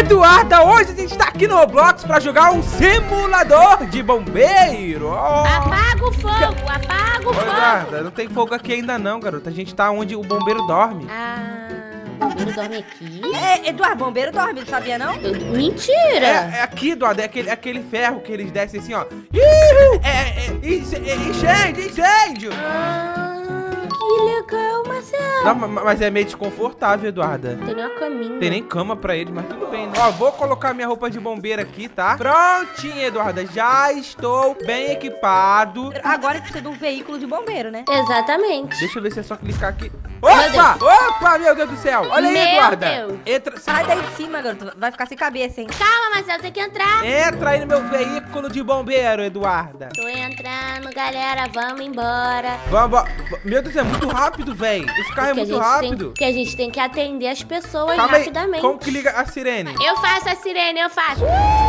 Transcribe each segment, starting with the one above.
Eduarda, hoje a gente tá aqui no Roblox pra jogar um simulador de bombeiro. Apaga o fogo, apaga o fogo. Eduarda, não tem fogo aqui ainda não, garota. A gente tá onde o bombeiro dorme. O bombeiro dorme aqui? Eduardo, bombeiro dorme, sabia não? Mentira. É aqui, Eduarda, é aquele ferro que eles descem assim, ó. Incêndio. Que legal, Marcelo. Não, mas é meio desconfortável, Eduarda. Tem nem uma caminha. Tem nem cama pra ele, mas tudo bem, né? Ó, vou colocar minha roupa de bombeiro aqui, tá? Prontinho, Eduarda. Já estou bem equipado. Agora precisa de um veículo de bombeiro, né? Exatamente. Deixa eu ver se é só clicar aqui. Meu Opa! Opa, meu Deus do céu! Olha aí, Meu Eduarda! Deus. Entra, Sai daí de cima, garoto. Vai ficar sem cabeça, hein? Calma, Marcelo, tem que entrar. entra aí no meu veículo de bombeiro, Eduarda. Tô entrando, galera. Vamos embora. Vamos. Meu Deus, é muito rápido, velho. Esse carro é muito rápido. Porque a gente tem que atender as pessoas Calma aí. rapidamente. Como que liga a sirene? Eu faço a sirene, eu faço.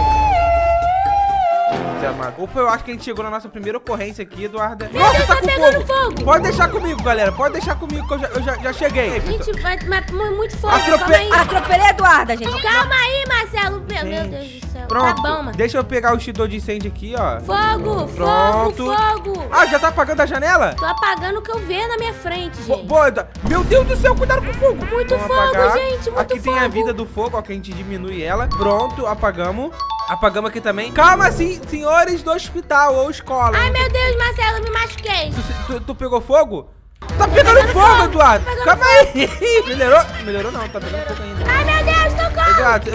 Opa, eu acho que a gente chegou na nossa primeira ocorrência aqui, Eduarda. Meu Deus, tá pegando fogo. Pode deixar comigo, galera. Pode deixar comigo que eu já cheguei. Aí, Gente, vai muito fogo. Atrope- Calma aí. Atropelei a Eduarda, gente. Calma aí, Marcelo. Meu Deus do céu. Pronto. Tá bom, mano. Deixa eu pegar o extintor de incêndio aqui, ó. Fogo, Pronto. fogo. Ah, já tá apagando a janela? Tô apagando o que eu vejo na minha frente, gente. Boa, Eduarda. Meu Deus do céu, cuidado com o fogo. Muito Vamos fogo, apagar. gente, muito Aqui tem a fogo. vida do fogo, ó, que a gente diminui ela. Pronto, apagamos. Apagamos aqui também. Calma, senhores do hospital ou escola. Ai, meu Deus, Marcelo, eu me machuquei. Tu pegou fogo? Tá pegando fogo, Eduardo. Calma aí. Melhorou? Melhorou não, tá pegando fogo ainda. Ai, meu Deus, socorro. Eduardo,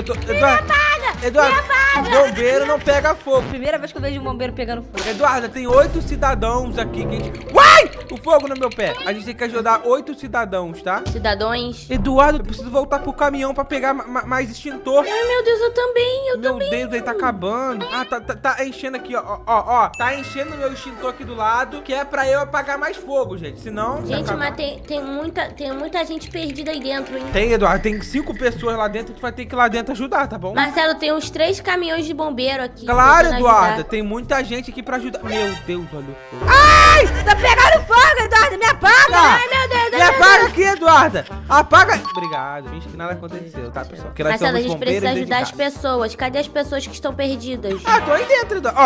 Eduardo, o bombeiro não pega fogo. Primeira vez que eu vejo um bombeiro pegando fogo. Eduarda, tem 8 cidadãos aqui que a gente... Uai! O fogo no meu pé. A gente tem que ajudar 8 cidadãos, tá? Cidadãos. Eduardo, eu preciso voltar pro caminhão pra pegar mais extintor. Ai, meu Deus, eu também. Meu Deus, aí tá acabando. Ah, tá enchendo aqui, ó. Tá enchendo meu extintor aqui do lado, que é pra eu apagar mais fogo, gente. Senão... se Gente, acabar- mas tem muita gente perdida aí dentro, hein? Tem, Eduardo, tem 5 pessoas lá dentro, tu vai ter que ir lá dentro ajudar, tá bom? Marcelo, tem uns 3 caminhões de bombeiro aqui. Claro, tentando Eduarda, ajudar. tem muita gente aqui pra ajudar. Meu Deus, olha o fogo. Ai, tá pegando fogo, Eduardo. Me apaga. Ai, meu Deus, Me apaga aqui, Eduarda! Apaga! Obrigado, finge que nada aconteceu, tá, pessoal? Porque nós Marcelo, a somos gente bombeiros precisa ajudar as dedicados. pessoas. Cadê as pessoas que estão perdidas? Ah, tô aí dentro, Eduardo.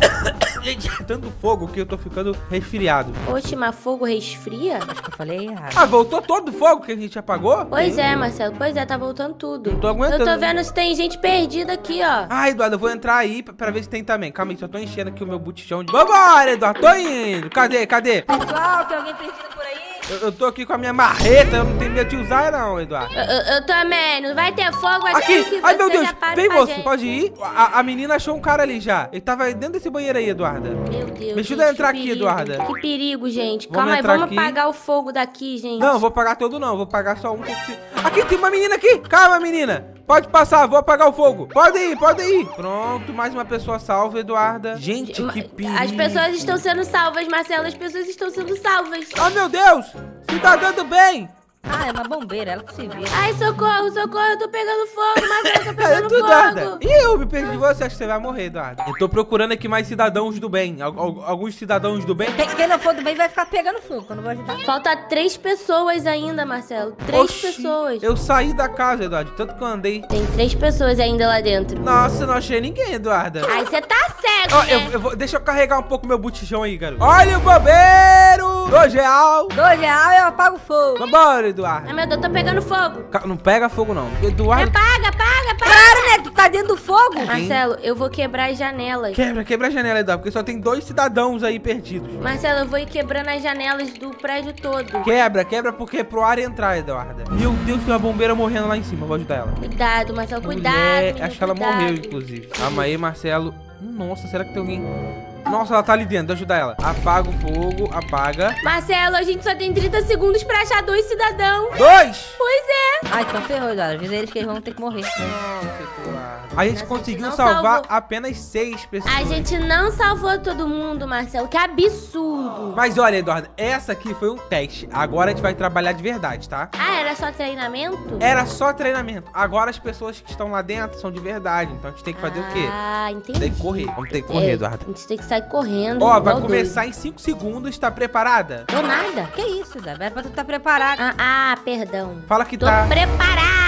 Ó, gente, é tanto fogo que eu tô ficando resfriado. Oxe, mas fogo resfria? Acho que eu falei errado. Ah, voltou todo o fogo que a gente apagou? Pois é, Marcelo. Pois é, tá voltando tudo. Não tô aguentando. Eu tô vendo se tem gente perdida aqui, ó. Ah, Eduardo, eu vou entrar aí pra ver se tem também. Calma aí, só tô enchendo aqui o meu botijão de... Vambora, Eduardo, tô indo. Cadê? Pessoal, tem alguém perdido por aí? Eu tô aqui com a minha marreta, eu não tenho medo de usar não, Eduardo. Eu também. Não vai ter fogo assim Aqui! que Ai, meu você Deus! já para Vem, com a moço, gente. pode ir? A menina achou um cara ali já. Ele tava dentro desse banheiro aí, Eduarda. Meu Deus, Me ajuda a gente, entrar que aqui, perigo. Eduarda. Que perigo, gente. Vamos Calma aí, entrar vamos aqui. apagar o fogo daqui, gente. Não, vou apagar todo não, vou apagar só um. Aqui, tem uma menina aqui! Calma, menina! Pode passar, vou apagar o fogo. Pode ir. Pronto, mais uma pessoa salva, Eduarda. Gente, que perigo. As pessoas estão sendo salvas, Marcelo. As pessoas estão sendo salvas. Oh, meu Deus! Cidadã do bem! Ah, é uma bombeira, ela que se vira. Ai, socorro, eu tô pegando fogo, Marcelo, eu tô pegando Tu, Eduarda. fogo. Ih, eu me perdi de você, acho que você vai morrer, Eduarda. Eu tô procurando aqui mais cidadãos do bem. Alguns cidadãos do bem. Quem não for do bem vai ficar pegando fogo, eu não vou ajudar. Falta 3 pessoas ainda, Marcelo. 3 Oxi, pessoas. Eu saí da casa, Eduardo, tanto que eu andei. Tem 3 pessoas ainda lá dentro. Nossa, eu não achei ninguém, Eduarda. Ai, você tá cego, Ó, né? deixa eu carregar um pouco meu botijão aí, garoto. Olha o bombeiro! R$2. R$2 eu apago o fogo. Vambora, Eduardo. Ai, meu Deus, eu tô pegando fogo. Não pega fogo, não. Eduardo, Apaga. Para, né? Tu tá dentro do fogo? Marcelo, eu vou quebrar as janelas. quebra a janela, Eduardo, porque só tem 2 cidadãos aí perdidos. Marcelo, eu vou ir quebrando as janelas do prédio todo. Quebra, porque é pro ar entrar, Eduarda. Meu Deus, tem uma bombeira morrendo lá em cima, eu vou ajudar ela. Cuidado, Marcelo, cuidado. Mulher, acho que ela cuidado. morreu, inclusive. Calma aí, Marcelo. Nossa, será que tem alguém... Nossa, ela tá ali dentro, deixa eu ajudar ela. Apaga o fogo, apaga. Marcelo, a gente só tem 30 segundos pra achar 2 cidadãos. 2! Pois é. Ai, então ferrou, Eduardo. Avisa eles que eles vão ter que morrer. Nossa, Eduardo. A gente Mas conseguiu a gente não salvar salvou. apenas 6 pessoas. A gente não salvou todo mundo, Marcelo. Que absurdo. Mas olha, Eduardo, essa aqui foi um teste. Agora a gente vai trabalhar de verdade, tá? Ah, era só treinamento? Era só treinamento. Agora as pessoas que estão lá dentro são de verdade. Então a gente tem que fazer o quê? Ah, entendi. Tem que correr. Vamos ter que correr, Eduardo. A gente tem que sair correndo. Ó, vai igual começar em 5 segundos. Tá preparada? doido. Tô nada. Que isso, Eduardo? Era pra tu estar preparado. Perdão. Fala que Tô tá. preparada.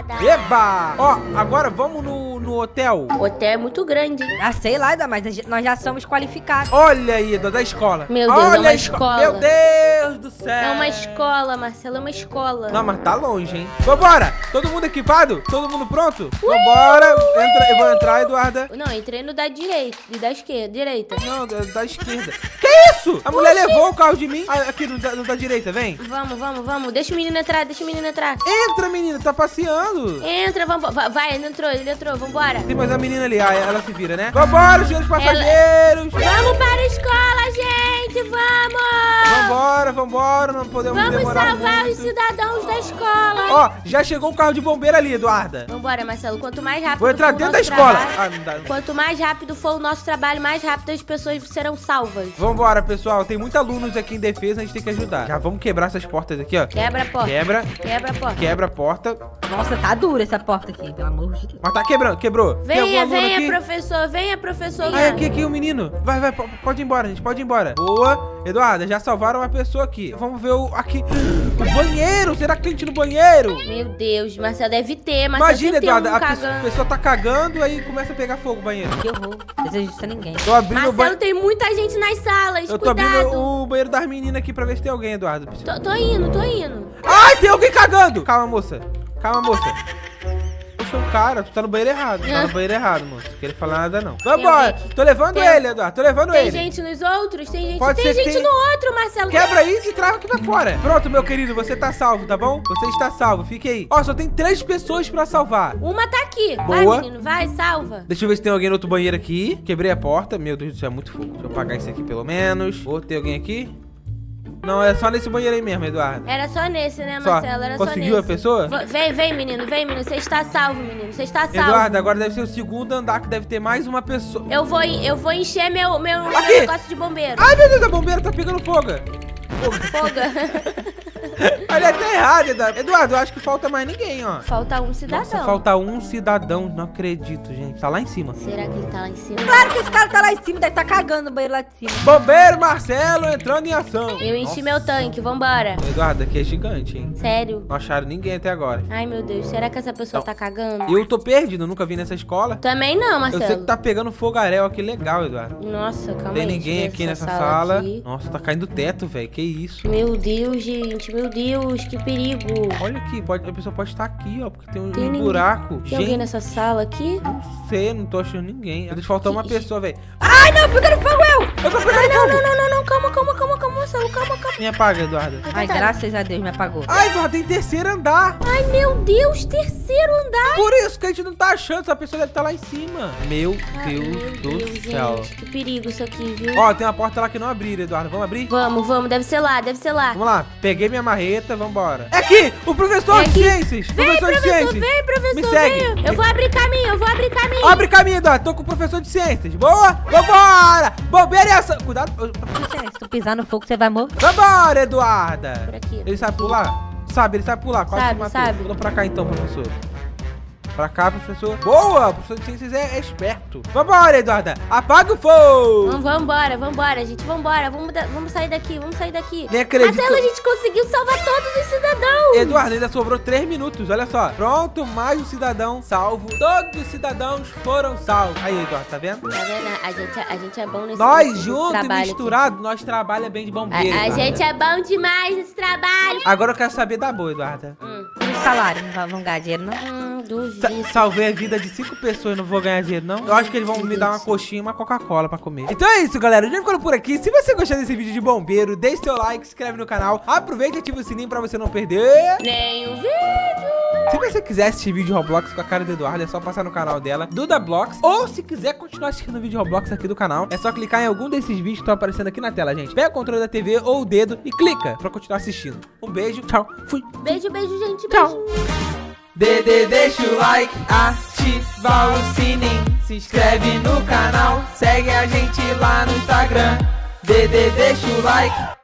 fada. Eba! Ó, agora vamos no hotel. O hotel é muito grande. Ah, sei lá, mas nós já somos qualificados. Olha aí, da escola. Meu Deus, Olha é uma a escola. Meu Deus do céu. É uma escola, Marcelo, é uma escola. Não, mas tá longe, hein? Vambora! Todo mundo equipado? Todo mundo pronto? Vambora! Eu vou entrar, Eduarda. Não, entrei no da direita e da esquerda, direita. Não, da esquerda. Que isso? A mulher levou o carro de mim. Ah, aqui no da direita, vem. Vamos. Deixa o menino entrar, Entra, menina, tá passeando. Entra, vamos. Vai, ele entrou, vambora. Tem mais uma menina ali, ah, ela se vira, né? Vambora, senhores passageiros. Vamos para a escola, gente, vamos. Vambora, não podemos Vamos demorar salvar muito. os cidadãos da escola. Ó, já chegou o carro de bombeiro ali, Eduarda. Vambora, Marcelo, quanto mais rápido Vou entrar for o dentro da nosso escola. trabalho- Ah, não dá. Quanto mais rápido for o nosso trabalho, mais rápido as pessoas serão salvas. Vambora, pessoal. Tem muitos alunos aqui em defesa, a gente tem que ajudar. Já vamos quebrar essas portas aqui, ó. Quebra a porta. Quebra Quebra a porta. a porta. Nossa, tá dura essa porta aqui, pelo amor de Deus. Mas tá quebrando, quebrou. Tem algum aluno Venha, aqui? professor. Ai, aqui o menino. Vai, pode ir embora, gente, pode ir embora. Boa. Eduarda, já salvaram uma pessoa aqui. Vamos ver aqui. O banheiro. Será que tem gente no banheiro? Meu Deus, Marcelo, deve ter, Marcelo. Imagina, sempre tem Eduarda, um a cagando. pessoa tá cagando, aí começa a pegar fogo o banheiro. Que horror. Desejo isso a ninguém. Tô abrindo o Marcelo, banheiro. tem muita gente nas salas, Eu tô abrindo cuidado. o banheiro das meninas aqui pra ver se tem alguém, Eduardo. Tô indo. Ai, tem alguém cagando! Calma, moça. Poxa, o cara, tu tá no banheiro errado. Tá no banheiro errado, moço. Não queria falar nada, não. Vambora. alguém aqui. Tô levando Tem- ele, Eduardo. Tô levando Tem ele. gente nos outros? Tem Pode ser que gente tem- no outro, Marcelo. Quebra aí e trava aqui pra fora. Pronto, meu querido, você tá salvo, tá bom? Você está salvo, fique aí. Ó, só tem 3 pessoas pra salvar. Uma tá aqui. Boa. Vai, menino, vai, salva. Deixa eu ver se tem alguém no outro banheiro aqui. Quebrei a porta. Meu Deus do céu, é muito fogo. Deixa eu apagar isso aqui pelo menos. Ou tem alguém aqui? Não, é só nesse banheiro aí mesmo, Eduardo. Era só nesse, né, Só. Marcelo? Era Conseguiu só a nesse. pessoa? Vem, menino. Você está salvo, menino. Você está salvo. Eduardo, agora deve ser o segundo andar que deve ter mais uma pessoa. Eu vou encher meu Aqui. negócio de bombeiro. Ai, meu Deus, a bombeira tá pegando fogo. Foga. Olha, tá errado, Eduardo. Eduardo, eu acho que falta mais ninguém, ó. Falta um cidadão. Nossa, falta um cidadão. Não acredito, gente. Tá lá em cima. Será que ele tá lá em cima? Claro que esse cara tá lá em cima, deve estar cagando no banheiro lá de cima. Bombeiro Marcelo entrando em ação. Eu enchi meu tanque, vambora. Eduardo, aqui é gigante, hein? Sério? Não acharam ninguém até agora. Ai, meu Deus, será que essa pessoa Não. tá cagando? Eu tô perdido, nunca vi nessa escola. Também não, Eu Marcelo. sei que tá pegando fogaréu aqui, legal, Eduardo. Nossa, calma Tem aí. ninguém deixa eu aqui ver nessa essa sala. aqui. Nossa, tá caindo o teto, velho. Que isso? Meu Deus, gente. Meu Deus, que perigo. Olha aqui, a pessoa pode estar aqui, ó, porque tem um Tem ninguém. buraco. Tem alguém nessa sala aqui? Não sei, não tô achando ninguém. Deixa faltar uma pessoa, velho. Ai, não, pegando fogo eu! Eu tô pegando fogo! Não, calma, Marcelo, calma. Me apaga, Eduardo. Ai, graças a Deus, me apagou. Ai, Eduardo, tem terceiro andar. Ai, meu Deus, terceiro andar. Por isso que a gente não tá achando. Essa pessoa deve estar lá em cima. Meu Deus do céu. Gente, que perigo isso aqui, viu? Ó, tem uma porta lá que não abriram, Eduardo. Vamos abrir? Vamos, deve ser lá. Vamos lá. Peguei minha marreta, vambora. É aqui! O professor É de aqui. ciências! Professor de ciências! Vem, professor, Me segue. vem. Eu vou abrir caminho. Abre caminho, Eduardo. Tô com o professor de ciências. Boa! Vambora! Bombeiro e ação! Cuidado! Se tu pisar no fogo, você vai morrer. Vambora, Eduarda! Por aqui. Ele sabe pular? Sabe, ele sabe pular. Quase Sabe, se matou. sabe. Pula pra cá então, professor. Pra cá, professor. Boa! O professor de ciências é esperto. Vambora, Eduarda! Apaga o fogo! Vambora, gente. Vambora. Vamos sair daqui. Nem acredito. Marcelo, a gente conseguiu salvar todos os cidadãos. Eduardo, ainda sobrou 3 minutos, olha só. Pronto, mais um cidadão salvo. Todos os cidadãos foram salvos. Aí, Eduardo, tá vendo? Tá vendo? A gente é bom nesse Nós nesse juntos e trabalho aqui. misturado, nós trabalha bem de bombeiro. A Eduarda. gente é bom demais nesse trabalho. Agora eu quero saber da boa, Eduarda. E o salário, não vão ganhar dinheiro, não? Duvido. Salvei a vida de 5 pessoas, não vou ganhar dinheiro, não? Eu acho que eles vão me dar uma coxinha e uma Coca-Cola pra comer. Então é isso, galera. Eu já ficando por aqui. Se você gostou desse vídeo de bombeiro, deixe seu like, se inscreve no canal. Aproveita e ativa o sininho pra você não perder. Nem o vídeo. Se você quiser assistir vídeo de Roblox com a cara do Eduardo, é só passar no canal dela, DudaBlox. Ou se quiser continuar assistindo vídeo de Roblox aqui do canal, é só clicar em algum desses vídeos que estão aparecendo aqui na tela, gente. Pega o controle da TV ou o dedo e clica pra continuar assistindo. Um beijo, tchau, fui. Beijo, gente. Tchau. Beijo. Deixa o like, ativa o sininho, se inscreve no canal, segue a gente lá no Instagram. Deixa o like.